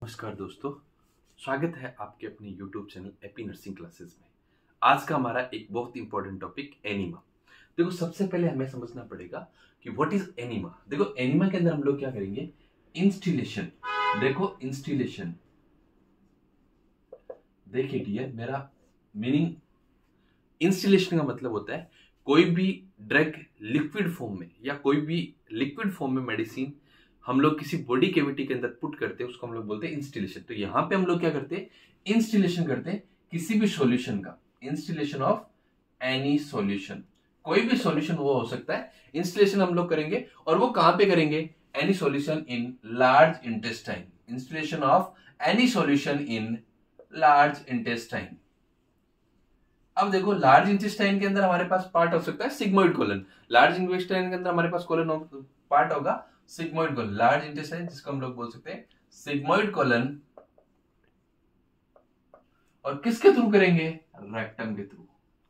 नमस्कार दोस्तों, स्वागत है आपके अपने YouTube channel AP nursing classes में। आज का हमारा एक बहुत इंपॉर्टेंट टॉपिक एनीमा। देखो, सबसे पहले हमें समझना पड़ेगा कि व्हाट इज एनीमा। देखो, एनीमा के अंदर हम लोग क्या करेंगे, इंस्टिलेशन। देखो, इंस्टिलेशन, देखिए डियर, मेरा मीनिंग इंस्टिलेशन का मतलब होता है कोई भी ड्रग लिक्विड फॉर्म में या कोई भी लिक्विड फॉर्म में मेडिसिन हम लोग किसी बॉडी कैविटी के अंदर पुट करते हैं, उसको हम लोग बोलते हैं इंस्टिलेशन। तो यहां पे हम लोग क्या करते हैं, इंस्टिलेशन करते हैं किसी भी सॉल्यूशन का, इंस्टिलेशन ऑफ एनी सॉल्यूशन। कोई भी सॉल्यूशन वो हो सकता है, इंस्टिलेशन हम लोग करेंगे। और वो कहां पे करेंगे, any solution in large intestine, instillation of any solution in large intestine. अब देखो, लार्ज इंटेस्टाइन के अंदर हमारे पास पार्ट हो सकता है सिग्मोइड कोलन। लार्ज इंटेस्टाइन के अंदर हमारे पास कोलन पार्ट होगा सिग्मोइड कोलन। लार्ज इंटेस्टाइन जिसको हम लोग बोल सकते हैं सिग्मोइड कोलन। और किसके थ्रू करेंगे, रेक्टम के थ्रू।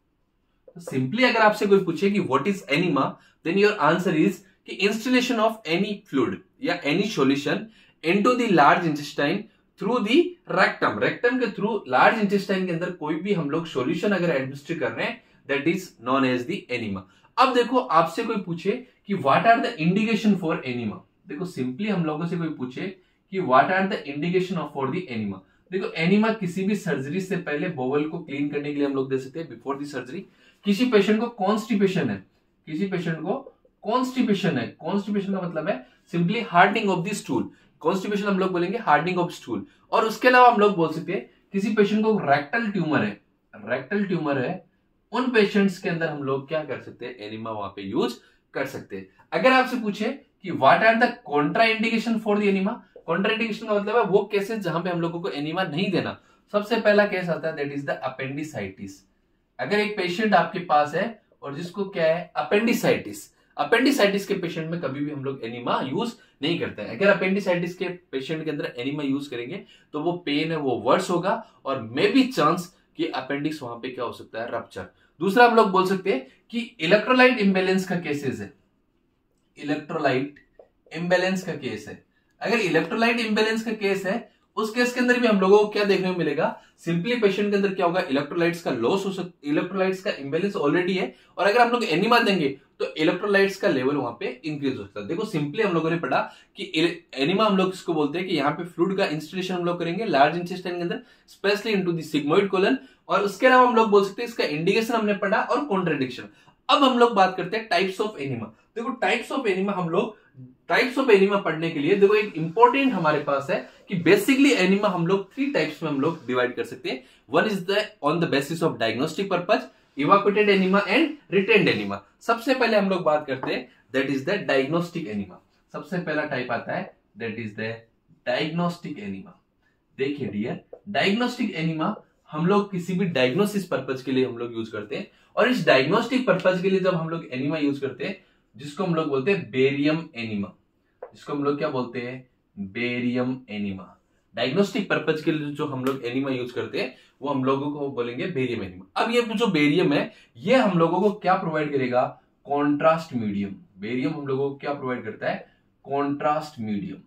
तो सिंपली अगर आपसे कोई पूछे कि what is enema, then your answer is कि इंस्टिलेशन ऑफ एनी फ्लूइड या any solution into the large intestine through the rectum. Rectum के थ्रू लार्ज इंटेस्टाइन के अंदर कोई भी हम लोग सॉल्यूशन अगर एडमिनिस्टर कर रहे हैं, that is known as the enema. अब देखो, आपसे कोई पूछे कि what are the indication for enema. देखो, सिंपली हम लोगों से कोई पूछे कि what are the indication of for the enema. देखो, एनीमा किसी भी सर्जरी से पहले बोवल को क्लीन करने के लिए हम लोग दे सकते हैं बिफोर द सर्जरी। किसी पेशेंट को कॉन्स्टिपेशन है, किसी पेशेंट को कॉन्स्टिपेशन है, कॉन्स्टिपेशन का मतलब है simply hardening of the stool. Constipation हम लोग बोलेंगे हार्डनिंग ऑफ स्टूल। और उसके अलावा हम लोग बोल सकते हैं किसी पेशेंट को रेक्टल ट्यूमर है, रेक्टल ट्यूमर है, उन पेशेंट्स के अंदर हम लोग क्या कर सकते हैं, एनीमा वहां पे यूज कर सकते हैं। अगर आपसे पूछे कि what are the contraindication for the enema, contraindication का मतलब है वो केसेस जहां पे हम लोगों को एनीमा नहीं देना। सबसे पहला केस आता है दैट इज द अपेंडिसाइटिस। अगर एक पेशेंट आपके पास है और जिसको क्या है, अपेंडिसाइटिस, अपेंडिसाइटिस के पेशेंट में कभी भी हम लोग एनीमा यूज नहीं करते हैं। अगर अपेंडिसाइटिस के पेशेंट के अंदर एनीमा यूज करेंगे तो वो पेन है वो वर्स होगा और मे बी चांस कि अपेंडिक्स वहां पे क्या हो सकता है, रप्चर। दूसरा हम लोग बोल सकते हैं कि इलेक्ट्रोलाइट इंबैलेंस का केसेस है, इलेक्ट्रोलाइट इंबैलेंस का केस है। अगर इलेक्ट्रोलाइट इंबैलेंस का केस है, उस केस के अंदर भी हम लोगों को क्या देखने को मिलेगा, सिंपली पेशेंट के अंदर क्या होगा, इलेक्ट्रोलाइट्स का लॉस हो सकता, इलेक्ट्रोलाइट्स का इंबैलेंस ऑलरेडी है और अगर हम लोग एनीमा देंगे तो इलेक्ट्रोलाइट्स का लेवल वहां पे इंक्रीज हो सकता है। देखो, सिंपली हम लोगों ने पढ़ा कि एनीमा हम लोग इसको बोलते हैं कि यहाँ पे फ्लूइड का इंस्टिलेशन हम लोग करेंगे लार्ज इंटेस्टाइन के अंदर, specially into the sigmoid colon. और उसके अलावा हम लोग बोल सकते हैं इसका इंडिकेशन हमने पढ़ा और कॉन्ट्राडिक्शन। अब हम लोग बात करते हैं टाइप्स ऑफ एनीमा। देखो, टाइप्स ऑफ एनीमा, हम लोग टाइप्स ऑफ एनीमा पढ़ने के लिए देखो एक इंपॉर्टेंट हमारे पास है कि बेसिकली एनीमा हम लोग 3 टाइप्स में हम लोग डिवाइड कर सकते हैं। One is the on the basis of diagnostic purpose, evacuated enema and retained enema. सबसे पहले हम लोग बात करते हैं that is the diagnostic enema. सबसे पहला टाइप आता है that is the diagnostic enema. देखिए डियर, डायग्नोस्टिक एनीमा हम लोग किसी भी डायग्नोसिस पर्पज के लिए हम लोग यूज करते हैं। और इस डायग्नोस्टिक पर्पज के लिए जब हम लोग एनीमा यूज करते हैं, जिसको हम लोग बोलते हैं बेरियम एनीमा, जिसको हम लोग क्या बोलते हैं, बेरियम एनीमा। डायग्नोस्टिक पर्पज के लिए जो हम लोग एनीमा यूज करते हैं वो हम लोगों को बोलेंगे बेरियम एनीमा। अब ये जो बेरियम है ये हम लोगों को क्या प्रोवाइड करेगा, कॉन्ट्रास्ट मीडियम। बेरियम हम लोगों को क्या प्रोवाइड करता है, कॉन्ट्रास्ट मीडियम।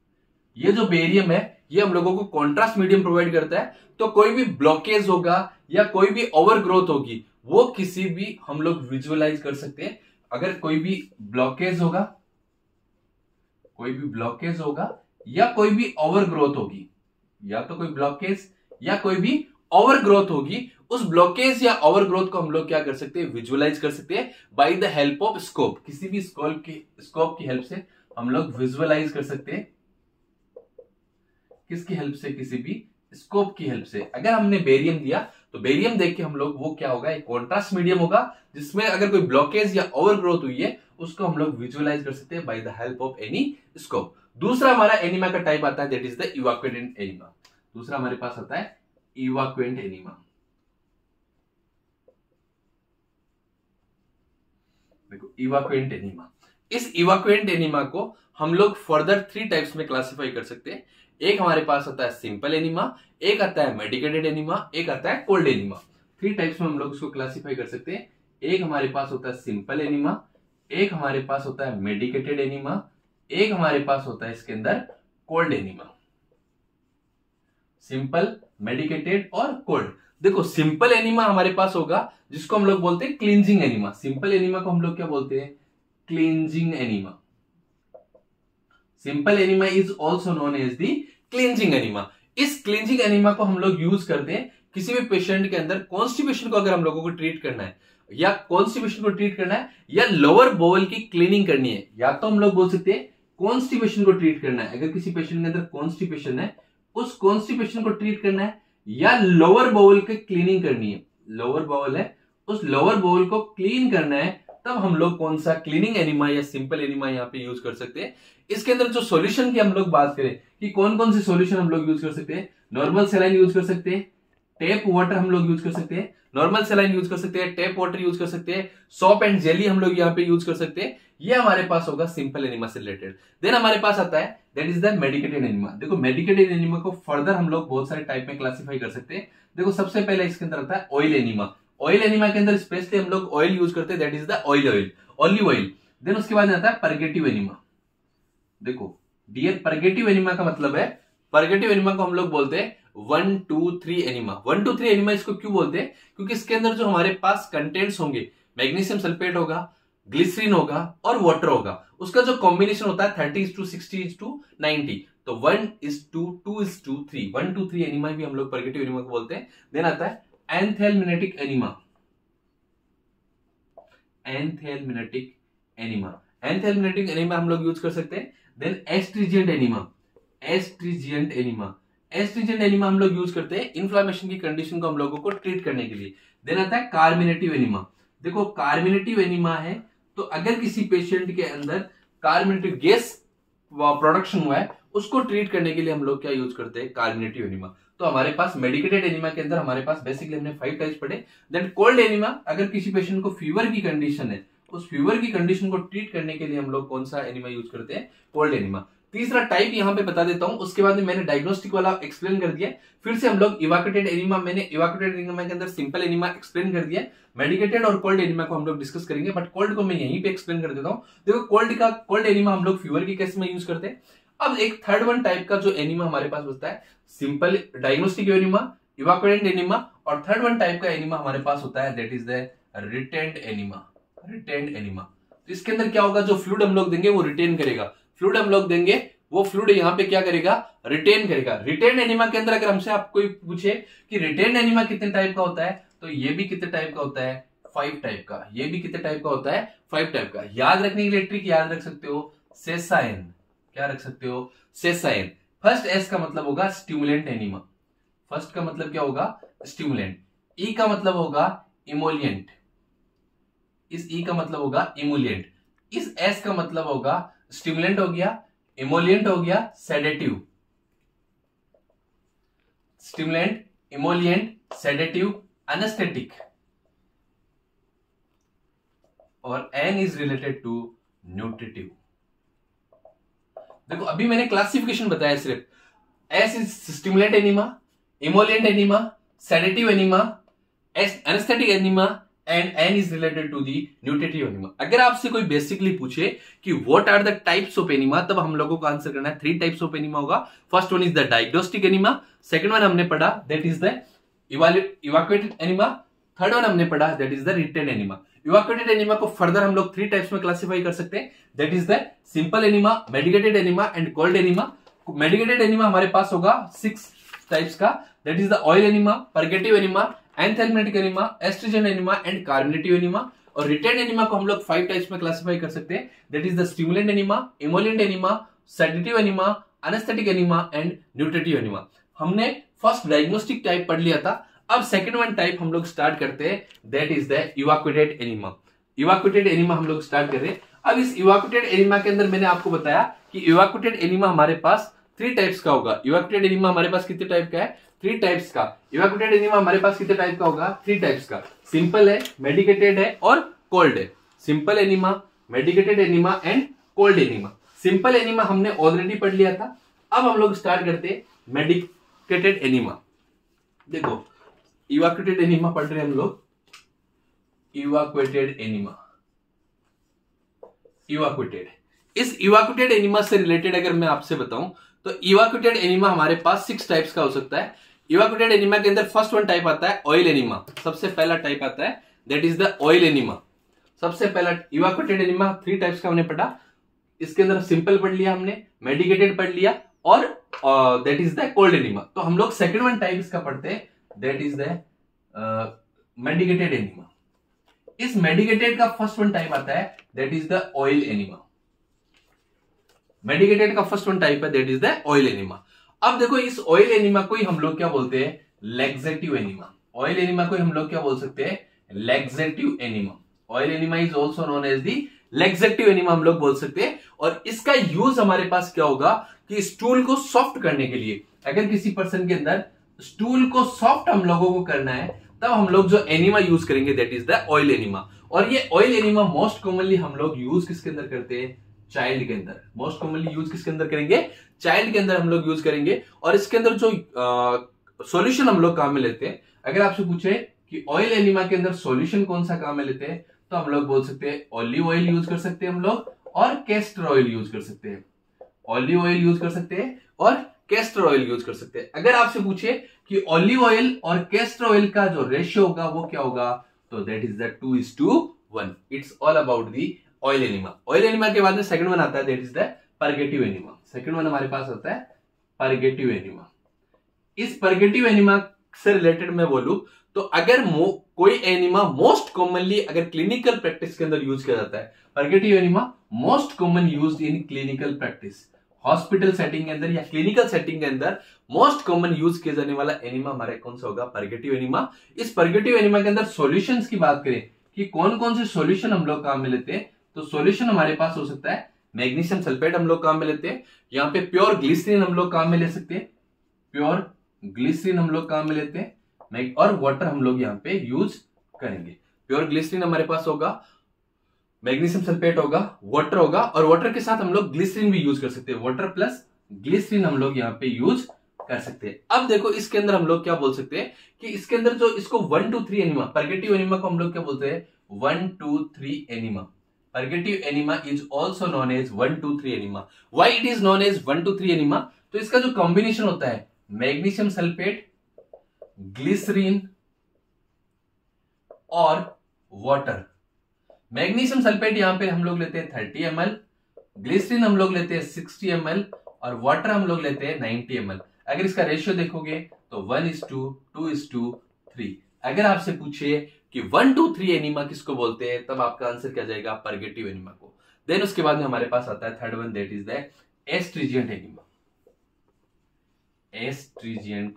ये जो बेरियम है ये हम लोगों को कॉन्ट्रास्ट मीडियम प्रोवाइड करता है। तो कोई भी ब्लॉकेज होगा या कोई भी ओवर ग्रोथ होगी वो किसी भी हम लोग विजुअलाइज कर सकते हैं। अगर कोई भी ब्लॉकेज होगा, कोई भी ब्लॉकेज होगा या कोई भी ओवर ग्रोथ होगी, या तो कोई ब्लॉकेज या कोई भी ओवर ग्रोथ होगी, उस ब्लॉकेज या ओवर ग्रोथ को हम लोग क्या कर सकते हैं, विजुअलाइज कर सकते हैं by the help of scope. किसी भी स्कोप की हेल्प से हम लोग विजुअलाइज कर सकते हैं। किसकी हेल्प से, किसी भी स्कोप की हेल्प से। अगर हमने बेरियम दिया तो बेरियम देख के हम लोग वो क्या होगा, एक कॉन्ट्रास्ट मीडियम होगा जिसमें अगर कोई ब्लॉकेज या ओवर ग्रोथ हुई है उसको हम लोग विजुअलाइज कर सकते हैं by the help of any scope. दूसरा हमारा एनीमा का टाइप आता है that is the evacuant enema. दूसरा हमारे पास आता है इवाक्वेंट एनीमा। देखो, इवाक्वेंट एनीमा, इस इवाक्वेंट एनीमा को हम लोग फर्दर 3 टाइप्स में क्लासिफाई कर सकते हैं। एक हमारे पास आता है सिंपल एनीमा, एक आता है मेडिकेटेड एनीमा, एक आता है कोल्ड एनीमा। 3 टाइप्स में हम लोग उसको क्लासिफाई कर सकते हैं। एक हमारे पास होता है सिंपल एनीमा, एक हमारे पास होता है मेडिकेटेड एनीमा, एक हमारे पास होता है इसके अंदर कोल्ड एनीमा। सिंपल, मेडिकेटेड और कोल्ड। देखो सिंपल एनीमा हमारे पास होगा जिसको हम लोग बोलते हैं क्लींजिंग एनीमा। सिंपल एनीमा को हम लोग क्या बोलते हैं? Cleansing enema. Simple enema is also known as the cleansing enema. इस क्लींजिंग एनीमा को हम लोग यूज करते हैं किसी भी पेशेंट के अंदर कॉन्स्टिपेशन को अगर हम लोगों को ट्रीट करना है, या कॉन्स्टिपेशन को ट्रीट करना है, या लोअर बोवल की क्लीनिंग करनी है, या तो हम लोग बोल सकते हैं कॉन्स्टिपेशन को ट्रीट करना है। अगर किसी पेशेंट के अंदर कॉन्स्टिपेशन है, उस कॉन्स्टिपेशन को ट्रीट करना है, या लोअर बोवल की क्लीनिंग करनी है, लोअर बोवल है उस लोअर बोवल को क्लीन करना है, तब हम लोग कौन सा क्लीनिंग एनीमा या सिंपल एनीमा यहाँ पे यूज कर सकते हैं। इसके अंदर जो सॉल्यूशन की हम लोग बात करें कि कौन कौन से सॉल्यूशन हम लोग यूज कर सकते हैं, नॉर्मल सलाइन यूज कर सकते हैं, टेप वाटर हम लोग यूज कर सकते हैं, नॉर्मल सलाइन यूज कर सकते हैं, टेप वाटर यूज कर सकते हैं, सोप एंड जेली हम लोग यहाँ पे यूज कर सकते हैं। ये हमारे पास होगा सिंपल एनीमा से रिलेटेड। देन हमारे पास आता है that is the medicated enema. देखो मेडिकेटेड एनीमा को फर्दर हम लोग बहुत सारे टाइप में क्लासिफाई कर सकते हैं। देखो सबसे पहले इसके अंदर आता है ऑयल एनीमा। ऑयल एनीमा के अंदर स्पेशली हम लोग ऑयल यूज करते हैं, that is the olive oil. Then उसके बाद आता है परगेटिव एनीमा। देखो डियर परगेटिव एनीमा का मतलब है, परगेटिव एनीमा को हम लोग बोलते हैं 1, 2, 3 एनीमा। 1, 2, 3 एनीमा इसको क्यों बोलते हैं? क्योंकि इसके अंदर जो हमारे पास कंटेंट्स होंगे, मैग्नीशियम सल्फेट होगा, ग्लिसरीन होगा और वाटर होगा, उसका जो कॉम्बिनेशन होता है 30:60:90। तो 1:2, 2:3, 1, 2, 3 एनीमा भी हम लोग परगेटिव एनीमा को बोलते हैं। देन आता है anthelmintic enema. Anthelmintic enema, anthelmintic enema हम लोग यूज कर सकते हैं। Then astringent enema. Astringent enema, astringent enema हम लोग यूज करते हैं इन्फ्लामेशन की कंडीशन को हम लोगों को ट्रीट करने के लिए। देन आता है कार्मिनेटिव एनीमा। देखो कार्मिनेटिव एनीमा है तो अगर किसी पेशेंट के अंदर कार्मिनेटिव गैस प्रोडक्शन हुआ है, उसको ट्रीट करने के लिए हम लोग क्या यूज करते हैं? Carminative enema. तो हमारे पास मेडिकेटेड एनीमा के अंदर हमारे पास बेसिकली हमने 5 टाइप्स पढ़े। देन कोल्ड एनीमा, अगर किसी पेशेंट को फीवर की कंडीशन है, उस फीवर की कंडीशन को ट्रीट करने के लिए हम लोग कौन सा एनीमा यूज करते हैं? Cold enema. तीसरा टाइप यहां पे बता देता हूं, उसके बाद में मैंने डायग्नोस्टिक वाला एक्सप्लेन कर दिया। फिर से हम लोग इवाकुएटेड एनीमा, मैंने इवाकुएटेड एनीमा के अंदर सिंपल एनीमा एक्सप्लेन कर दिया। मेडिकेटेड और कोल्ड एनीमा को हम लोग डिस्कस करेंगे, बट कोल्ड को मैं यहीं पे एक्सप्लेन कर देता हूं। देखो कोल्ड एनीमा हम लोग फीवर की केस में यूज करते हैं। अब एक थर्ड वन टाइप का जो एनीमा हमारे पास बचता है, simple diagnostic enema, evacuated enema, और थर्ड वन टाइप का एनीमा हमारे पास होता है that is the retained enema. Retained enema, तो इसके अंदर क्या होगा? जो फ्लूइड हम लोग देंगे वो रिटेन करेगा। फ्लूइड हम लोग देंगे वो फ्लूइड यहाँ पे क्या करेगा? रिटेन करेगा। रिटेन एनीमा के अंदर अगर हमसे आप कोई पूछे कि रिटेन एनीमा कितने टाइप का होता है, तो ये भी कितने टाइप का होता है? 5 टाइप का। ये भी कितने टाइप का होता है? 5 टाइप का। याद रखने के लिए ट्रिक याद रख सकते हो, सेसाइन। क्या रख सकते हो? सेसाइन। फर्स्ट एस का मतलब होगा स्टिमुलेंट एनीमा। फर्स्ट का मतलब क्या होगा? स्टिमुलेंट। ई का मतलब होगा इमोलिएंट। इस ई का मतलब होगा इमोलिएंट। इस एस का मतलब होगा स्टिमुलेंट हो गया, इमोलिएंट हो गया, sedative. Stimulant, emollient, sedative, anaesthetic. और N is related to nutritive. देखो अभी मैंने क्लासिफिकेशन बताया सिर्फ। S is stimulant enema, emollient enema, sedative enema, anaesthetic enema, and N is related to the nutritive enema. अगर आपसे कोई बेसिकली पूछे कि what are the types of enema, तब हम लोगों को आंसर करना है 3 टाइप्स ऑफ एनीमा होगा। First one is the diagnostic enema, second one हमने पढ़ा that is the evacuated enema, third one हमने पढ़ा that is the retained enema. Evacuated enema को फर्दर हम लोग 3 टाइप्स में क्लासिफाई कर सकते हैं, that is the simple enema, medicated enema and cold enema. Medicated enema हमारे पास होगा 6 टाइप्स का, that is the oil enema, purgative enema, anthelmintic enema, astringent enema and carminative enema. और रिटेंड एनीमा को हम लोग 5 टाइप्स में क्लासिफाई कर सकते हैं, that is the stimulant enema, emollient enema, sedative enema, anaesthetic enema and nutritive enema. हमने first diagnostic type पढ़ लिया था। अब सेकंड वन टाइप हम लोग स्टार्ट करते हैं, that is the evacuated enema. Evacuated enema हम लोग स्टार्ट कर रहे हैं। अब इस इवाकुएटेड एनीमा के अंदर मैंने आपको बताया कि इवाकुएटेड एनीमा हमारे पास 3 टाइप्स का होगा। इवाकुएटेड एनीमा हमारे पास कितने टाइप का है? 3 टाइप्स का। इवाकुएटेड एनीमा हमारे पास कितने टाइप का होगा? 3 टाइप्स का। सिंपल है, मेडिकेटेड है और कोल्ड है। Simple enema, medicated enema and cold enema. Simple enema हमने ऑलरेडी पढ़ लिया था। अब हम लोग स्टार्ट करते हैं मेडिकेटेड एनीमा। देखो इवाकुएटेड एनीमा पढ़ रहे हैं हम लोग। Evacuated enema, evacuated. इस इवाकुएटेड एनीमा से रिलेटेड अगर मैं आपसे बताऊं तो इवाक्यूटेड एनीमा हमारे पास 6 टाइप्स का हो सकता है। इवाक्यूटेड एनीमा के अंदर फर्स्ट वन टाइप आता है ऑयल एनीमा, सबसे पहला टाइप आता है, that is the oil enema. सबसे पहला इवाक्यूटेड एनीमा 3 टाइप्स का हमने पढ़ा, इसके अंदर सिंपल पढ़ लिया हमने, मेडिकेटेड पढ़ लिया और that is the cold enema. तो हम लोग सेकंड वन टाइप इसका पढ़ते हैं, that is the medicated enema. इस मेडिकेटेड का फर्स्ट वन टाइप आता है, that is the oil enema. Medicated का फर्स्ट वन टाइप है, that is the oil enema. अब देखो इस ऑयल एनीमा को ही हम लोग क्या बोलते हैं, लैक्सेटिव एनीमा। ऑयल एनीमा को हम लोग क्या बोल सकते हैं, laxative enema. Oil enema is also known as the laxative enema हम लोग बोल सकते हैं। और इसका यूज हमारे पास क्या होगा कि स्टूल को सॉफ्ट करने के लिए, अगर किसी पर्सन के अंदर स्टूल को सॉफ्ट हम लोगों को करना है, तब हम लोग जो एनीमा यूज करेंगे that is the oil enema. और ये ऑयल एनीमा मोस्ट कॉमनली हम लोग यूज किसके अंदर करते हैं, चाइल्ड के अंदर। मोस्ट कॉमनली यूज किसके अंदर करेंगे, चाइल्ड के अंदर हम लोग यूज करेंगे। और इसके अंदर जो सॉल्यूशन हम लोग काम में लेते हैं, अगर आपसे पूछे कि ऑयल एनीमा के अंदर सॉल्यूशन कौन सा काम में लेते हैं, तो हम लोग बोल सकते हैं ऑलिव ऑयल यूज कर सकते हैं हम लोग, और कैस्टर ऑयल यूज कर सकते हैं। ऑलिव ऑयल यूज कर सकते हैं और कैस्टर ऑयल यूज कर सकते हैं। अगर आपसे पूछे कि ऑलिव ऑयल और कैस्टर ऑयल का जो रेशियो होगा वो क्या होगा, तो that is the 2:1। It's all about the oil enema. Oil enema के बाद में सेकंड वन आता है, that is the purgative enema. Second one हमारे पास आता है परगेटिव एनीमा। इस परगेटिव एनीमा से रिलेटेड मैं बोलूं तो अगर कोई एनीमा मोस्ट कॉमनली अगर क्लिनिकल प्रैक्टिस के अंदर यूज किया जाता है, purgative enema most common used in clinical practice, hospital setting के अंदर या क्लिनिकल सेटिंग के अंदर मोस्ट कॉमन यूज किया जाने वाला एनीमा हमारे कौन सा होगा, परगेटिव एनीमा। इस परगेटिव एनीमा के अंदर सॉल्यूशंस की बात करें कि कौन कौन से सॉल्यूशन हम लोग काम में लेते हैं, तो सॉल्यूशन हमारे पास हो सकता है मैग्नीशियम सल्फेट हम लोग काम में लेते हैं, यहाँ पे प्योर ग्लिसरीन हम लोग काम में ले सकते हैं, प्योर ग्लिसरीन हम लोग काम में लेते हैं, और वाटर हम लोग यहाँ पे यूज करेंगे। प्योर ग्लिसरीन हमारे पास होगा, मैग्नीशियम सल्फेट होगा, वाटर होगा, और वाटर के साथ हम लोग ग्लिसरीन भी यूज कर सकते हैं। वाटर प्लस ग्लिसरीन हम लोग यहाँ पे यूज कर सकते हैं। अब देखो इसके अंदर हम लोग क्या बोल सकते हैं कि इसके अंदर जो इसको 1 to 3 एनीमा, परगेटिव एनीमा को हम लोग क्या बोलते हैं, 1 to 3 enema. Purgative enema is also known as 1 to 3 enema. Why it is known as 1 to 3 enema, तो इसका जो कॉम्बिनेशन होता है मैग्नीशियम सल्फेट, ग्लिसरीन और वाटर। मैग्नीशियम सल्फेट यहां पे हम लोग लेते हैं 30 ml, ग्लिसरीन हम लोग लेते हैं 60 ml, और वाटर हम लोग लेते हैं 90 ml। अगर इसका रेशियो देखोगे तो 1:2:3। अगर आपसे पूछे कि 1 to 3 एनीमा किसको बोलते हैं, तब आपका आंसर क्या जाएगा, परगेटिव एनीमा को। देन उसके बाद में हमारे पास आता है third one, that is the astringent enema. Astringent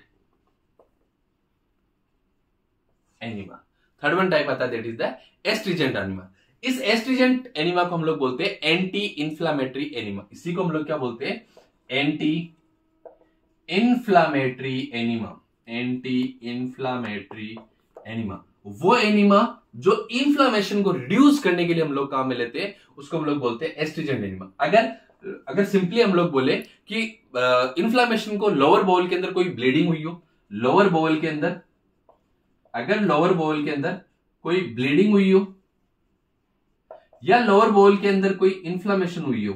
enema third one type आता है, that is the astringent enema. इस एस्ट्रिजेंट एनीमा को हम लोग बोलते हैं एंटी इंफ्लामेटरी एनीमा। इसी को हम लोग क्या बोलते हैं, anti inflammatory enema. Anti inflammatory enema वो एनीमा जो इंफ्लामेशन को रिड्यूस करने के लिए हम लोग काम में लेते हैं, उसको हम लोग बोलते हैं एस्ट्रिजेंट एनीमा। अगर सिंपली हम लोग बोले कि इंफ्लामेशन को लोअर बाउल के अंदर कोई ब्लीडिंग हुई हो, लोअर बाउल के अंदर अगर लोअर बाउल के अंदर कोई ब्लीडिंग हुई हो, या लोअर बाउल के अंदर कोई इंफ्लामेशन हुई हो,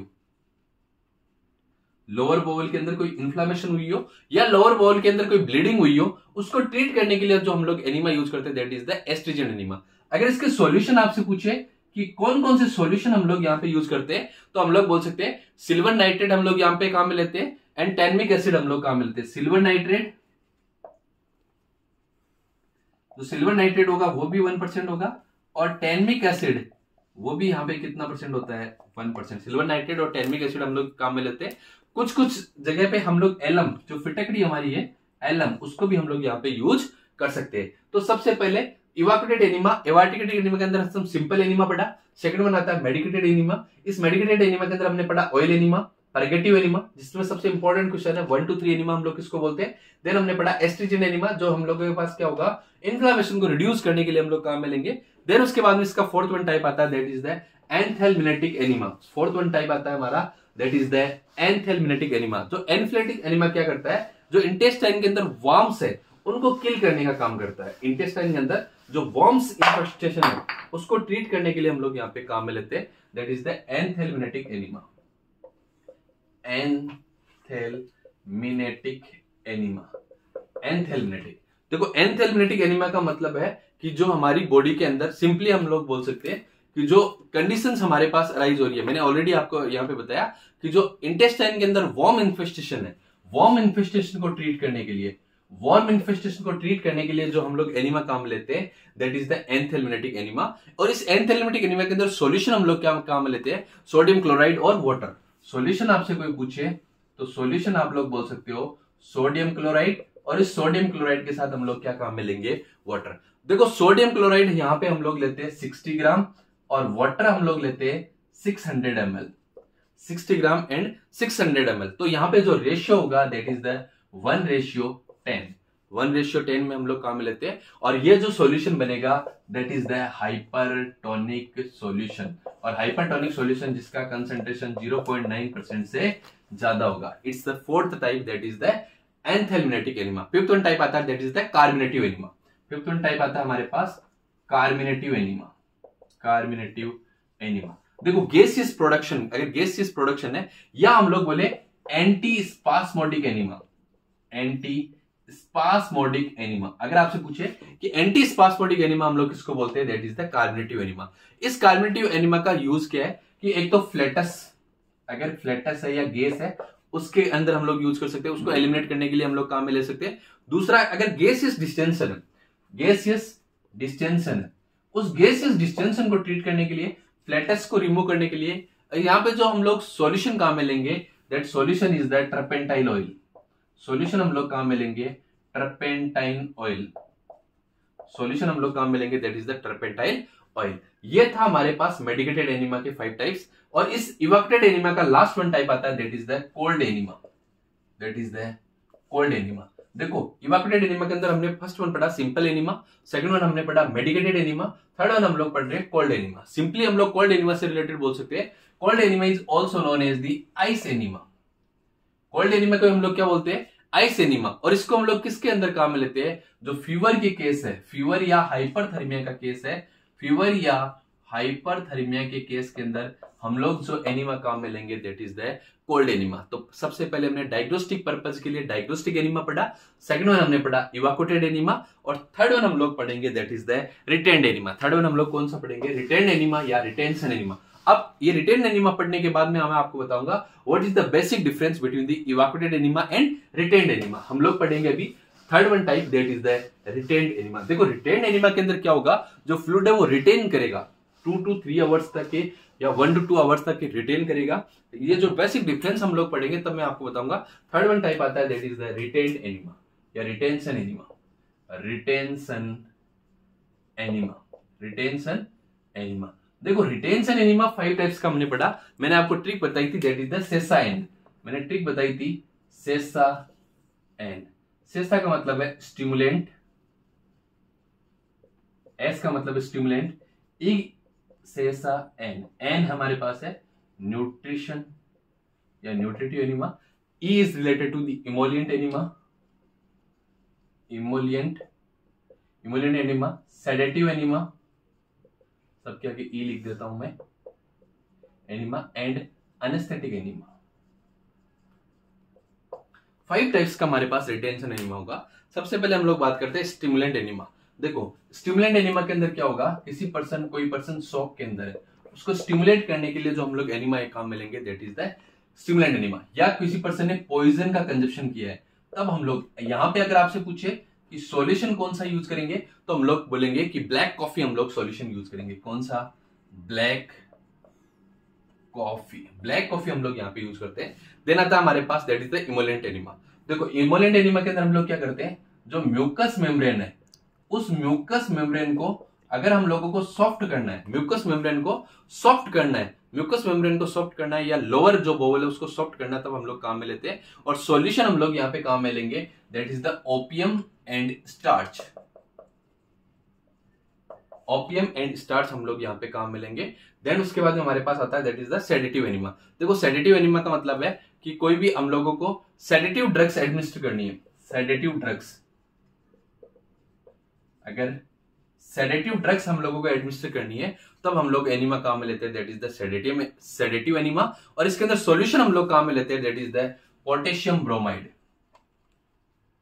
लोअर बाउल के अंदर कोई इंफ्लामेशन हुई हो या लोअर बाउल के अंदर कोई ब्लीडिंग हुई हो, उसको ट्रीट करने के लिए जो हम लोग एनीमा यूज करते हैं, that is the astringent enema. अगर इसके सॉल्यूशन आपसे पूछे कि कौन कौन से सॉल्यूशन हम लोग यहाँ पे यूज करते हैं, तो हम लोग बोल सकते हैं सिल्वर नाइट्रेट हम लोग यहाँ पे काम में लेते हैं, एंड टैनमिक एसिड हम लोग काम में लेते हैं। सिल्वर नाइट्रेट, जो सिल्वर नाइट्रेट होगा वो भी 1% होगा, और टैनमिक एसिड वो भी यहाँ पे कितना परसेंट होता है, 1%। सिल्वर नाइट्रेट और टैनमिक एसिड हम लोग काम में लेते हैं। कुछ कुछ जगह पे हम लोग एलम, जो फिटकड़ी हमारी है एलम, उसको भी हम लोग यहाँ पे यूज कर सकते हैं। तो सबसे पहले इवाक्यूटेड एनीमा, इवाक्यूटेड एनीमा के अंदर हम सिंपल एनीमा पढ़ा। सेकंड वन आता है मेडिकेटेड एनीमा। इस मेडिकेटेड एनीमा के अंदर हमने पढ़ा ऑयल एनीमा, परगेटिव एनीमा, जिसमें सबसे इंपॉर्टेंट क्वेश्चन है 1 to 3 एनीमा हम लोग किसको बोलते हैं। देन हमने पढ़ा एस्ट्रिजेंट एनीमा, जो हम लोगों के पास क्या होगा, इन्फ्लेमेशन को रिड्यूस करने के लिए हम लोग काम में लेंगे। देन उसके बाद में इसका फोर्थ वन टाइप आता है, that is the anthelmintic enema. Fourth one type आता है हमारा, that is the anthelmintic enema. जो एंथेल्मिनेटिक एनीमा क्या करता है, जो इंटेस्टाइन के अंदर वर्म्स है उनको किल करने का काम करता है। इंटेस्टाइन के अंदर जो वर्म्स इन्फेस्टेशन है उसको ट्रीट करने के लिए हम लोग यहाँ पे काम में लेते हैं, that is the anthelmintic enema. Anthelmintic anthelmintic enema, nth anthelmintic. देखो nth एलिमिनेटिक एनीमा का मतलब है कि जो हमारी बॉडी के अंदर, सिंपली हम लोग बोल सकते हैं कि जो कंडीशंस हमारे पास अराइज हो रही है, मैंने ऑलरेडी आपको यहां पे बताया कि जो इंटेस्टाइन के अंदर वॉर्म इन्फेस्टेशन है, वॉर्म इन्फेस्टेशन को ट्रीट करने के लिए, जो हम लोग एनीमा काम लेते हैं, that is the nth anthelmintic enema. और इस nth एलिमिनेटिक एनीमा के अंदर सॉल्यूशन हम लोग क्या काम लेते हैं, सोडियम क्लोराइड और वाटर। सॉल्यूशन आपसे कोई पूछे तो सॉल्यूशन आप लोग बोल सकते हो सोडियम क्लोराइड, और इस सोडियम क्लोराइड के साथ हम लोग क्या काम में लेंगे, वाटर। देखो सोडियम क्लोराइड यहां पे हम लोग लेते हैं 60 ग्राम और वाटर हम लोग लेते हैं 600 ml, 60 ग्राम एंड 600 ml। तो यहां पे जो रेशियो होगा दैट इज द 1:10, 1:10 में हम लोग काम में लेते हैं। और ये जो सॉल्यूशन बनेगा that is the hypertonic solution, और हाइपरटोनिक सॉल्यूशन जिसका कंसंट्रेशन 0.9% से ज्यादा होगा। It's the fourth type, that is the nth anthelmintic enema. Fifth one type आता है that is the carminative enema. Fifth one type आता है हमारे पास कार्मिनेटिव एनीमा, कार्मिनेटिव एनीमा। देखो गैसियस प्रोडक्शन, अगर गैसियस प्रोडक्शन है, या हम लोग बोले anti spasmodic enema, anti spasmodic enema. अगर आपसे पूछे कि एंटी स्पास्मोडिक एनीमा हम लोग किसको बोलते हैं, that is the carminative enema. इस कार्मिनेटिव एनीमा का यूज क्या है कि एक तो फ्लैटस, अगर फ्लैटस है या गैस है उसके अंदर हम लोग यूज कर सकते हैं, उसको एलिमिनेट करने के लिए हम लोग काम में ले सकते हैं। दूसरा, अगर गैसियस डिस्टेंशन है, गैसियस डिस्टेंशन है, उस गैसियस डिस्टेंशन को ट्रीट करने के लिए, फ्लैटस को रिमूव करने के लिए, यहां पे जो हम लोग सॉल्यूशन काम में लेंगे that solution is the turpentine oil. Solution हम लोग काम में लेंगे टर्पेंटाइन ऑयल, सॉल्यूशन हम लोग काम में लेंगे that is the turpentine oil. ये था हमारे पास मेडिकेटेड एनीमा के 5 टाइप्स। और इस इवाक्टेड एनीमा का लास्ट वन टाइप आता है that is the cold enema, that is the cold enema. देखो इवाक्टेड एनीमा के अंदर हमने फर्स्ट वन पढ़ा सिंपल एनीमा, सेकंड वन हमने पढ़ा मेडिकेटेड एनीमा, थर्ड वन हम लोग पढ़ रहे हैं कोल्ड एनीमा। सिंपली हम लोग कोल्ड एनीमा से रिलेटेड बोल सकते हैं, cold enema is also known as the ice enema. Cold enema को हम लोग क्या बोलते हैं, आइस एनीमा। और इसको हम लोग किसके अंदर काम में लेते हैं, जो फीवर के केस है, फीवर या हाइपरथर्मिया का केस है, फीवर या हाइपरथर्मिया के केस के अंदर हम लोग जो एनीमा काम में लेंगे that is the cold enema. तो सबसे पहले हमने डायग्नोस्टिक पर्पस के लिए डायग्नोस्टिक एनीमा पढ़ा, सेकंड वन हमने पढ़ा इवाक्यूटेड एनीमा, और थर्ड वन हम लोग पढ़ेंगे that is the retained enema. Third one हम लोग कौन सा पढ़ेंगे, रिटेन्ड एनीमा या रिटेंशन एनीमा। अब ये रिटेन्ड एनीमा पढ़ने के बाद में मैं आपको बताऊंगा what is the basic difference between the evacuated enema and retained enema. हम लोग पढ़ेंगे अभी third one type that is the retained enema. देखो रिटेन्ड एनीमा के अंदर क्या होगा, जो फ्लूइड है वो रिटेन करेगा 2 to 3 आवर्स तक के, या 1 to 2 आवर्स तक के रिटेन करेगा। ये जो बेसिक डिफरेंस हम लोग पढ़ेंगे तब मैं आपको बताऊंगा। थर्ड वन टाइप आता है that is the retained enema या retention enema, retention enema, retention enema. देखो रिटेंशन एनीमा 5 टाइप्स का हमने पढ़ा, मैंने आपको ट्रिक बताई थी दैट इज द सेसा एंड, मैंने ट्रिक बताई थी सेसा एंड। सेसा का मतलब है स्टिमुलेंट, एस का मतलब है स्टिमुलेंट, ई सेसा एन, एन हमारे पास है न्यूट्रिशन या nutritive enema, E is related to the emollient enema, emollient enema, sedative enema, सबके आगे ई लिख देता हूं मैं, enema, and anesthetic enema. 5 types का हमारे पास रिटेंशन एनीमा होगा। सबसे पहले हम लोग बात करते हैं स्टिमुलेंट एनीमा। देखो स्टिमुलेंट एनीमा के अंदर क्या होगा, कोई पर्सन शॉक के अंदर है, उसको स्टिमुलेट करने के लिए जो हम लोग एनीमा एक काम में लेंगे that is the stimulant enema. या किसी पर्सन ने पॉइजन का कंजप्शन किया है, तब हम लोग यहां पे अगर आपसे पूछे कि सॉल्यूशन कौन सा यूज करेंगे, तो हम लोग बोलेंगे कि ब्लैक कॉफी हम लोग सॉल्यूशन यूज करेंगे। कौन सा, ब्लैक कॉफी, ब्लैक कॉफी हम लोग यहाँ पे यूज करते हैं। देन आता है हमारे पास that is the emollient enema. देखो इमोलेंट एनीमा के अंदर हम लोग क्या करते हैं, जो म्यूकस मेम्ब्रेन है, उस म्यूकस मेम्ब्रेन को अगर हम लोगों को सॉफ्ट करना है, म्यूकस मेम्ब्रेन को सॉफ्ट करना है, म्यूकस मेम्ब्रेन को सॉफ्ट करना है, या लोअर जो बोवल है उसको सॉफ्ट करना है, तब हम लोग काम में लेते हैं। और सॉल्यूशन हम लोग यहाँ पे काम में लेंगे that is the opium and starch, opium and starch हम लोग यहाँ पे काम में लेंगे। देन उसके बाद हमारे पास आता है that is the sedative enema. देखो सेडेटिव एनीमा का मतलब है कि कोई भी हम लोगों को सेडेटिव ड्रग्स एडमिनिस्टर करनी है, सेडेटिव ड्रग्स, अगर सेडेटिव ड्रग्स हम लोगों को एडमिनिस्टर करनी है तब हम लोग एनीमा काम में लेते हैं that is the sedative enema. और इसके अंदर सॉल्यूशन हम लोग काम में लेते हैं that is the potassium bromide,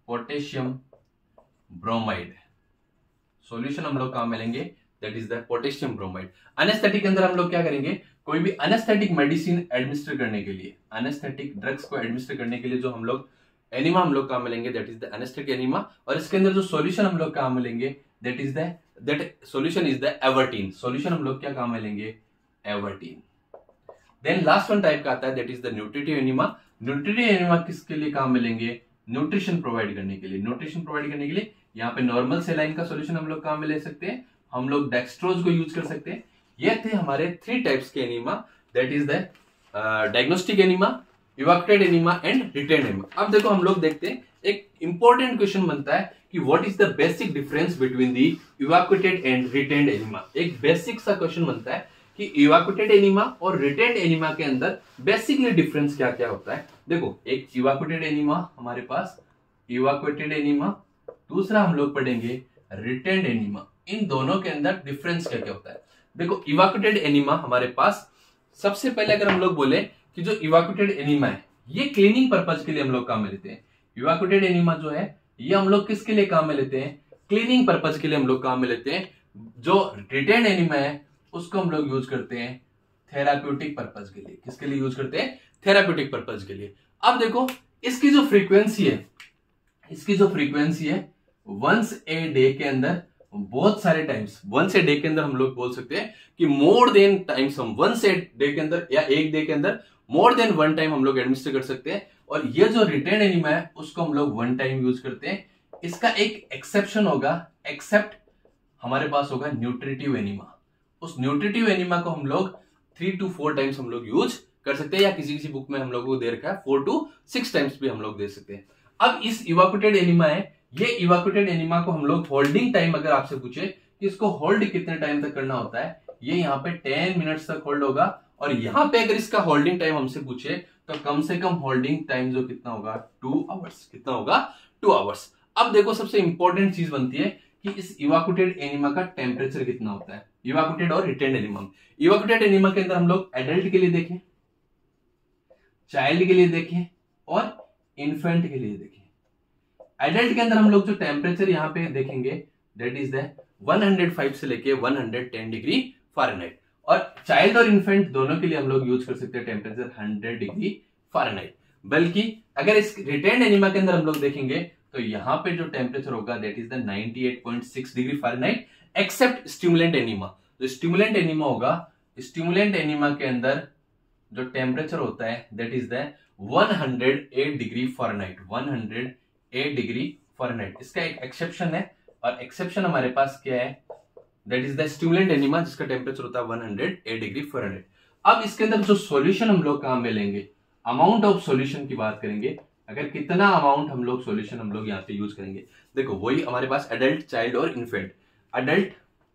potassium bromide. Solution हम लोग कहां मिलेंगे, that is the potassium bromide. Anesthetic के अंदर हम लोग क्या करेंगे, कोई भी एनेस्थेटिक मेडिसिन एडमिनिस्टर करने के लिए, एनेस्थेटिक ड्रग्स को एडमिनिस्टर करने के लिए जो हम लोग एनिमा हम लोग कहां मिलेंगे, that is the anesthetic enema. और इसके अंदर जो सॉल्यूशन हम लोग कहां मिलेंगे, that solution is the Avertin. Solution हम लोग क्या कहां मिलेंगे, Avertin. Then last one type का आता है, that is the nutritive enema. Nutritive enema किसके लिए कहां मिलेंगे, न्यूट्रिशन प्रोवाइड करने के लिए। न्यूट्रिशन प्रोवाइड करने के लिए यहाँ पे नॉर्मल सेलाइन का सॉल्यूशन हम लोग कहां में ले सकते हैं, हम लोग डेक्सट्रोज को यूज कर सकते हैं। ये थे हमारे 3 टाइप्स के enema, that is the diagnostic enema, evacuated enema and retained enema. अब देखो हम लोग देखते हैं, एक इंपॉर्टेंट क्वेश्चन बनता है कि what is the basic difference between the evacuated and retained enema. एक बेसिक सा क्वेश्चन बनता है कि इवाक्यूटेड एनीमा और रिटेन्ड एनीमा के अंदर बेसिकली डिफरेंस क्या क्या होता है। देखो, एक इवाक्यूटेड एनीमा हमारे पास, इवाक्यूटेड एनीमा, दूसरा हम लोग पढ़ेंगे रिटेन्ड एनीमा। इन दोनों के अंदर डिफरेंस क्या क्या होता है। देखो, इवाक्यूटेड एनीमा हमारे पास, सबसे पहले अगर हम लोग बोले कि जो इवाक्यूटेड एनीमा है ये क्लीनिंग पर्पज के लिए हम लोग काम में लेते हैं। इवाक्यूटेड एनीमा जो है ये हम लोग किसके लिए काम में लेते हैं, क्लीनिंग पर्पज के लिए हम लोग काम में लेते हैं। जो रिटेन्ड एनीमा है उसको हम लोग यूज करते हैं थेराप्यूटिक पर्पज के लिए। किसके लिए यूज करते हैं, थेराप्यूटिक पर्पज के लिए। अब देखो, इसकी जो फ्रीक्वेंसी है, इसकी जो फ्रीक्वेंसी है वंस ए डे के अंदर, बहुत सारे टाइम्स वंस ए डे के अंदर हम लोग बोल सकते हैं कि मोर देन टाइम्स हम वंस ए डे के अंदर या एक डे के अंदर मोर देन 1 टाइम हम लोग एडमिनिस्टर कर सकते हैं। और ये जो रिटेन्ड एनीमा है उसको हम लोग 1 टाइम यूज करते हैं। इसका एक एक्सेप्शन होगा, एक्सेप्ट हमारे पास होगा न्यूट्रिटिव एनीमा। उस न्यूट्रिटिव एनीमा को हम लोग 3 to 4 टाइम्स हम लोग यूज कर सकते हैं, या किसी किसी बुक में हम लोग को दे रखा है 4 to 6 टाइम्स भी हम लोग दे सकते हैं। अब इस इवाक्यूटेड एनीमा है, ये इवाक्यूटेड एनीमा को हम लोग होल्डिंग टाइम अगर आपसे पूछे कि इसको होल्ड कितने टाइम तक करना होता है, ये यहाँ पे 10 मिनट्स तक होल्ड होगा। और यहाँ पे अगर इसका होल्डिंग टाइम हमसे पूछे तो कम से कम होल्डिंग टाइम जो कितना होगा, 2 आवर्स। कितना होगा, 2 आवर्स। अब देखो, सबसे इंपॉर्टेंट चीज बनती है कि इस इवाक्यूटेड एनीमा का टेम्परेचर कितना होता है। इवाक्यूटेड और रिटेन्ड एनीमा, इवाक्यूटेड एनीमा के अंदर हम लोग एडल्ट के लिए देखें, चाइल्ड के लिए देखें और इन्फेंट के लिए देखें। एडल्ट के अंदर हम लोग जो टेम्परेचर यहाँ पे देखेंगे दैट इज द 105 से लेके 110 डिग्री फ़ारेनहाइट। और चाइल्ड और इन्फेंट दोनों के लिए हम लोग यूज कर सकते हैं टेम्परेचर 100 डिग्री फ़ारेनहाइट। बल्कि अगर इस रिटेन्ड एनीमा के अंदर हम लोग देखेंगे तो यहाँ पे जो टेम्परेचर होगा that is the 98.6 degree Fahrenheit, except stimulant enema. जो स्टिमुलेंट एनीमा होगा, स्टिमुलेंट एनीमा के अंदर जो टेम्परेचर होता है that is the 108 degree Fahrenheit, 108 degree Fahrenheit. इसका एक एक्सेप्शन है, और एक्सेप्शन हमारे पास क्या है, that is the stimulant enema जिसका टेम्परेचर होता है 108 डिग्री फ़ारेनहाइट। अब इसके अंदर जो सॉल्यूशन हम लोग कहां मिलेंगे, अमाउंट ऑफ सॉल्यूशन की बात करेंगे, अगर कितना अमाउंट हम लोग सॉल्यूशन हम लोग यहाँ पे यूज करेंगे। देखो, वही हमारे पास एडल्ट, चाइल्ड और इन्फेंट। एडल्ट,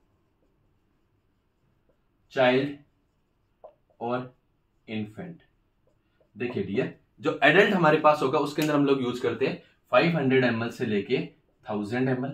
चाइल्ड और इन्फेंट। देखिए डियर, जो एडल्ट हमारे पास होगा उसके अंदर हम लोग यूज करते हैं 500 ml से लेके 1000 ml,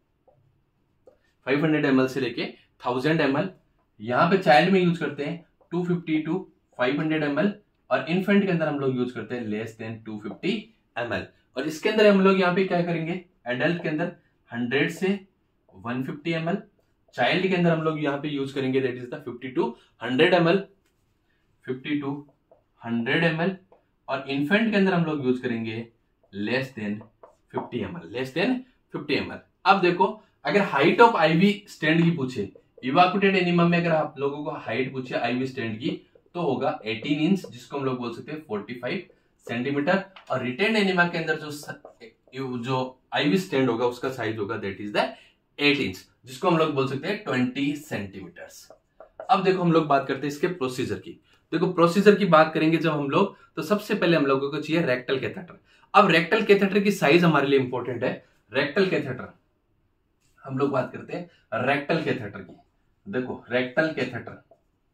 500 ml से लेके 1000 ml। यहां पे चाइल्ड में यूज करते हैं 250 to 500 ml, और इन्फेंट के अंदर हम लोग यूज करते हैं लेस देन 250 ml। और इसके अंदर हम लोग यहाँ पे क्या करेंगे, एडल्ट के अंदर 100 से 150 ml, चाइल्ड के अंदर हम लोग यहाँ पे यूज करेंगे that is the 50 to 100 ml, 50 to 100 ml। और इन्फेंट के अंदर हम लोग यूज करेंगे less than 50 ml, less than 50 ml। अब देखो, अगर हाइट ऑफ आईवी स्टैंड की पूछे, इवाक्यूटेड एनीमा में अगर आप लोगों को हाइट पूछे आईवी स्टैंड की तो होगा 18 इंच, जिसको हम लोग बोल सकते हैं 45 सेंटीमीटर। और रिटेन्ड एनीमा के अंदर जो आईवी स्टैंड होगा उसका साइज होगा दैट इज द 8 इंच, जिसको हम लोग बोल सकते हैं 20 सेंटीमीटर्स। अब देखो, हम लोग बात करते हैं इसके प्रोसीजर की। देखो, प्रोसीजर की बात करेंगे जब हम लोग, तो सबसे पहले हम लोगों को चाहिए रेक्टल कैथेटर। अब रेक्टल कैथेटर की साइज हमारे लिए इंपॉर्टेंट है। रेक्टल कैथेटर, हम लोग बात करते हैं रेक्टल कैथेटर की। देखो, रेक्टल कैथेटर,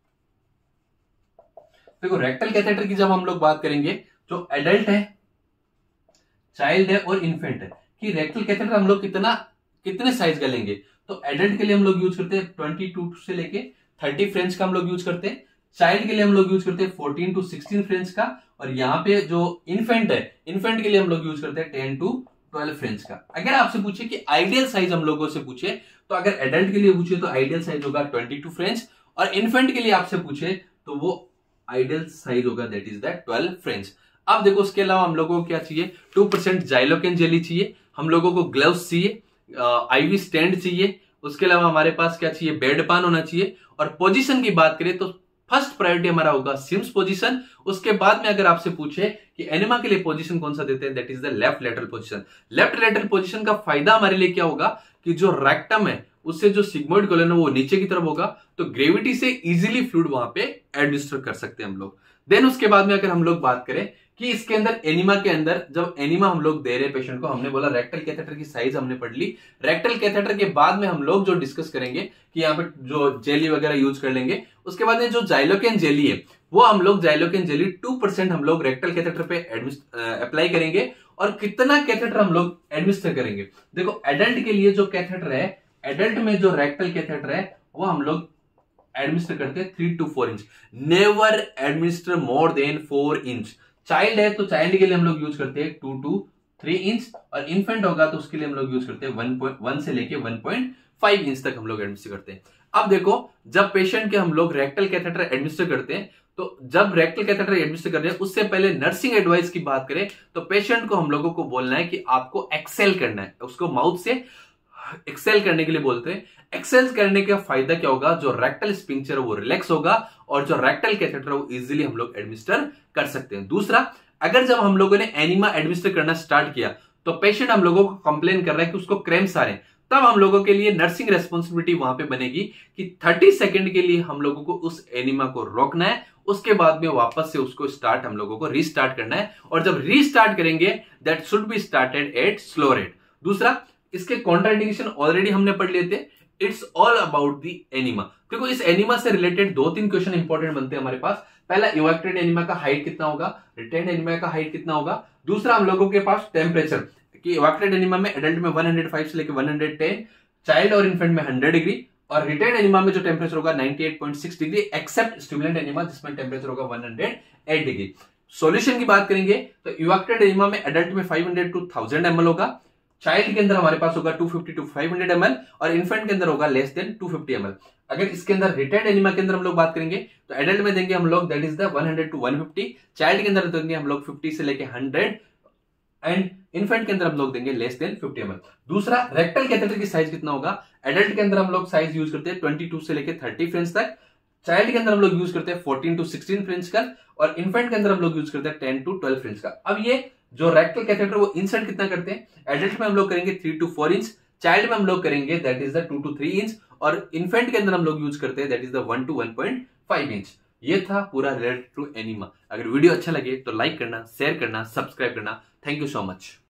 देखो रेक्टल कैथेटर की जब हम लोग बात करेंगे, जो एडल्ट है, चाइल्ड है और इन्फेंट है, कि रेक्टल कैथेटर हम लोग कितने साइज का लेंगे। तो एडल्ट के लिए हम लोग यूज करते हैं 22 से लेके 30 फ्रेंच का हम लोग यूज करते हैं। चाइल्ड के लिए हम लोग यूज करते हैं 14 to 16 फ्रेंच का। और यहाँ पे जो इन्फेंट है, इन्फेंट के लिए हम लोग यूज करते हैं 10 to 12 फ्रेंच का। अगर आपसे पूछे कि आइडियल साइज हम लोगों से पूछे, तो अगर एडल्ट के लिए पूछे तो आइडियल साइज होगा 22 फ्रेंच, और इन्फेंट के लिए आपसे पूछे तो वो आइडियल साइज होगा दैट इज द 12 फ्रेंच। अब देखो उसके अलावा हम लोगों को क्या चाहिए, 2% जाइलोकेन जेली चाहिए, हम लोगों को ग्लव्स चाहिए, आईवी स्टैंड चाहिए, उसके अलावा हमारे पास क्या चाहिए, बेड पान होना चाहिए। और पोजीशन की बात करें तो फर्स्ट प्रायोरिटी हमारा होगा सिम्स पोजीशन। उसके बाद में अगर आपसे पूछे कि एनिमा के लिए पोजीशन कौन सा देते हैं, that is the left lateral position. Left lateral position का फायदा हमारे लिए क्या होगा कि जो रेक्टम है उससे जो सिग्मोइड कोलन है वो नीचे की तरफ होगा, तो ग्रेविटी से इजीली फ्लूइड वहां पे एडमिनिस्टर कर सकते हैं हम लोग। देन उसके बाद में अगर हम लोग बात करें कि इसके अंदर एनिमा के अंदर जब एनिमा हम लोग दे रहे हैं पेशेंट को, हमने बोला रेक्टल कैथेटर की साइज हमने पढ़ ली। रेक्टल कैथेटर के बाद में हम लोग जो डिस्कस करेंगे कि यहाँ पे जो जेली वगैरह यूज कर लेंगे। उसके बाद में जो जाइलोकेन जेली है वो हम लोग जाइलोकेन जेली 2% हम लोग रेक्टल कैथेटर पे अप्लाई करेंगे। और कितना कैथेटर हम लोग एडमिनिस्टर करेंगे, देखो एडल्ट के लिए जो कैथेटर है, एडल्ट में जो रेक्टल कैथेटर है वो हम लोग एडमिनिस्टर करते हैं 3 to 4 inch. Never administer more than 4 inch. Child है तो चाइल्ड के लिए हम लोग यूज करते हैं 2 to 3 इंच, और इन्फेंट होगा तो उसके लिए हम लोग यूज करते हैं 1 से लेके 1.5 इंच तक हम लोग एडमिनिस्टर करते हैं। अब देखो जब पेशेंट के हम लोग रेक्टल कैथेटर एडमिनिस्टर करते हैं, तो जब रेक्टल कैथेटर एडमिनिस्टर कर रहे हैं उससे पहले नर्सिंग एडवाइस की बात करें तो पेशेंट को हम लोगों को बोलना है कि आपको एक्सेल करना है, उसको माउथ से एक्सेल करने के लिए बोलते हैं। एक्सेल करने का फायदा क्या होगा, जो रेक्टल स्पिंक्चर है वो रिलैक्स होगा और जो रेक्टल कैथेटर है वो इजीली हम लोग एडमिनिस्टर कर सकते हैं। दूसरा, अगर जब हम लोगों ने एनिमा एडमिनिस्टर करना स्टार्ट किया तो पेशेंट हम लोगों को कंप्लेन कर रहा है कि उसको क्रैम्प्स आ रहे हैं, तब हम लोगों के लिए नर्सिंग रेस्पॉन्सिबिलिटी वहां पे बनेगी कि 30 सेकंड के लिए हम लोगों को उस एनिमा को रोकना है, उसके बाद में वापस से उसको स्टार्ट हम लोगों को रीस्टार्ट करना है। और जब रीस्टार्ट करेंगे that should be started at slow rate. दूसरा, इसके कॉन्ट्राइंडिकेशन ऑलरेडी हमने पढ़ लिए थे। It's all about the enema. देखो इस एनिमा से रिलेटेड 2-3 क्वेश्चन इंपॉर्टेंट बनते हैं हमारे पास। पहला, इवैक्यूएटेड एनिमा का हाइट कितना होगा, रिटेन्ड एनिमा का हाइट कितना होगा। दूसरा, हम लोगों के पास टेम्परेचर कि इवैक्यूएटेड एनिमा में एडल्ट में 105 से लेकर 110, चाइल्ड और इन्फेंट में 100 डिग्री, और रिटेन्ड एनिमा में जो टेम्परेचर होगा 98.6 डिग्री, एक्सेप्ट स्टिमुलेंट एनिमा जिसमें टेम्परेचर होगा 108 डिग्री। सॉल्यूशन की बात करेंगे तो इवैक्यूएटेड एनिमा में एडल्ट में 500 to 1000 ml होगा, चाइल्ड के अंदर हमारे पास होगा 250 to 500 ml, और इन्फेंट के अंदर होगा लेस देन 250 ml। अगर इसके अंदर रिटेन्ड एनिमा के अंदर हम लोग बात करेंगे तो एडल्ट में देंगे हम लोग that is the 100 to 150, child के अंदर देंगे हम लोग 50 से लेके 100, एंड इन्फेंट के अंदर हम लोग देंगे लेस देन 50 ml। दूसरा, रेक्टल कैथेटर की साइज कितना होगा, एडल्ट के अंदर हम लोग साइज यूज करते हैं 22 से लेके 30 फ्रेंच तक, चाइल्ड के अंदर हम लोग यूज करते हैं 14 to 16 फ्रेंच का, और इन्फेंट के अंदर हम लोग यूज करते हैं 10 to 12 फ्रेंच का। अब ये जो रेक्टल कैथेटर वो इंसर्ट कितना करते हैं, एडल्ट में हम लोग करेंगे 3 to 4 इंच, चाइल्ड में हम लोग करेंगे that is the 2 to 3 inch, और इन्फेंट के अंदर हम लोग यूज करते हैं that is the 1 to 1.5 inch. ये था पूरा रिलेटेड टू एनिमा। अगर वीडियो अच्छा लगे तो लाइक करना, शेयर करना, सब्सक्राइब करना। Thank you so much.